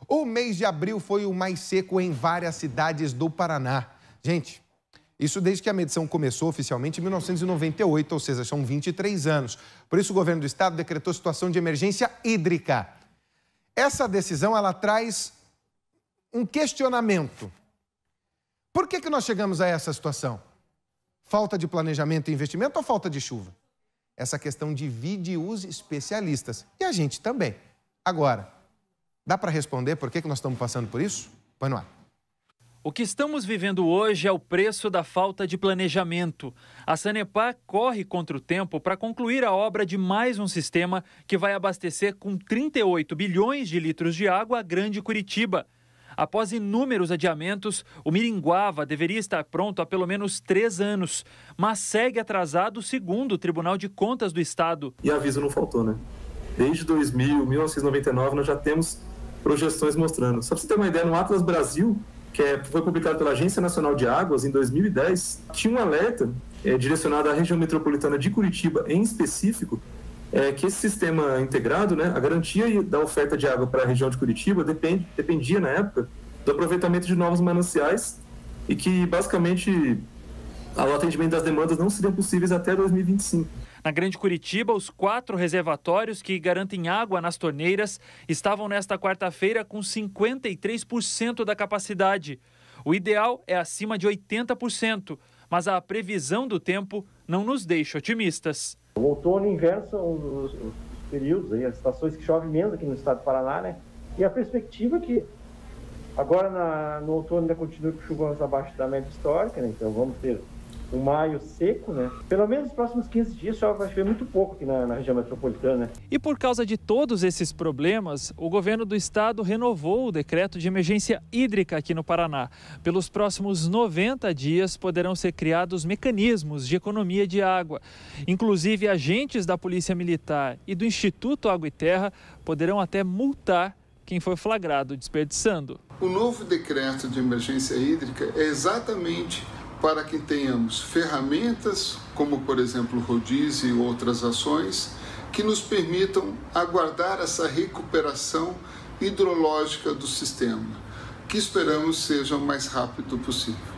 O mês de abril foi o mais seco em várias cidades do Paraná. Gente, isso desde que a medição começou oficialmente em 1998, ou seja, são 23 anos. Por isso, o governo do estado decretou situação de emergência hídrica. Essa decisão, ela traz um questionamento. Por que nós chegamos a essa situação? Falta de planejamento e investimento ou falta de chuva? Essa questão divide os especialistas e a gente também. Agora, dá para responder por que nós estamos passando por isso? Põe no ar. O que estamos vivendo hoje é o preço da falta de planejamento. A Sanepar corre contra o tempo para concluir a obra de mais um sistema que vai abastecer com 38 bilhões de litros de água a Grande Curitiba. Após inúmeros adiamentos, o Miringuava deveria estar pronto há pelo menos 3 anos, mas segue atrasado segundo o Tribunal de Contas do Estado. E aviso não faltou, né? Desde 1999, nós já temos projeções mostrando. Só para você ter uma ideia, no Atlas Brasil, que foi publicado pela Agência Nacional de Águas em 2010, tinha um alerta direcionado à região metropolitana de Curitiba em específico, que esse sistema integrado, né, a garantia da oferta de água para a região de Curitiba dependia, na época, do aproveitamento de novos mananciais e que, basicamente, o atendimento das demandas não seriam possíveis até 2025. Na Grande Curitiba, os 4 reservatórios que garantem água nas torneiras estavam nesta quarta-feira com 53% da capacidade. O ideal é acima de 80%, mas a previsão do tempo não nos deixa otimistas. O outono e o inverno são os períodos, as estações que chovem menos aqui no estado do Paraná, né? E a perspectiva é que agora no outono ainda continua com chuvas abaixo da média histórica, né? Então vamos ter um maio seco, né? Pelo menos nos próximos 15 dias só vai chover muito pouco aqui na região metropolitana. E por causa de todos esses problemas, o governo do estado renovou o decreto de emergência hídrica aqui no Paraná. Pelos próximos 90 dias poderão ser criados mecanismos de economia de água. Inclusive, agentes da Polícia Militar e do Instituto Água e Terra poderão até multar quem for flagrado desperdiçando. O novo decreto de emergência hídrica é exatamente para que tenhamos ferramentas, como por exemplo o rodízio e outras ações, que nos permitam aguardar essa recuperação hidrológica do sistema, que esperamos seja o mais rápido possível.